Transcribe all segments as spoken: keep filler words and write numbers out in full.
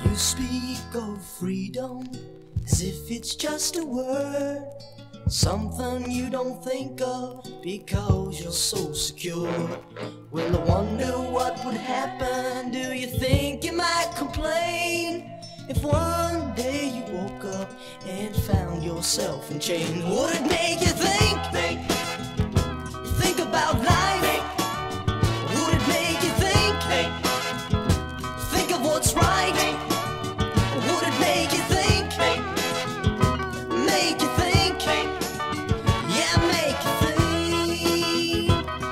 You speak of freedom as if it's just a word, something you don't think of because you're so secure. Well, I wonder what would happen. Do you think you might complain if one day you woke up and found yourself in chains? Would it make you think, think, think about life? Would it make you think, think, think of what's right? Would it make you think, think, make you think, yeah, make you think?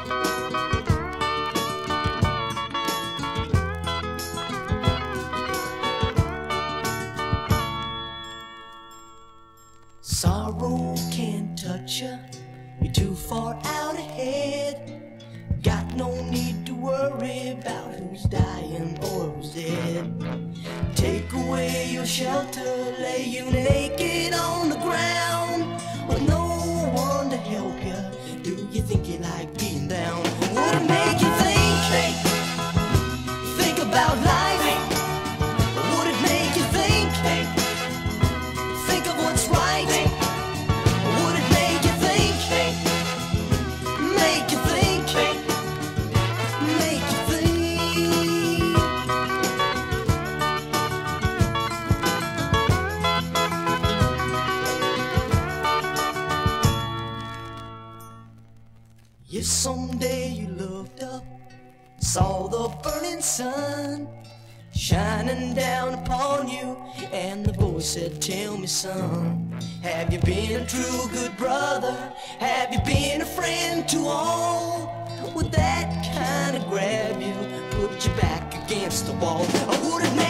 Sorrow can't touch you, you're too far out ahead. Got no need to worry about who's dying or who's dead. Take away your shelter, lay you naked on the ground with no one to help you. Do you think you like being down? Would it make you think, think, think about life? Would it make you think, think, think of what's right? Would it make you think, think, make you think, make you think? If someday you looked up, saw the burning sun shining down upon you, and the voice said, tell me, son, have you been a true good brother? Have you been a friend to all? Would that kind of grab you, put you back against the wall? Or would it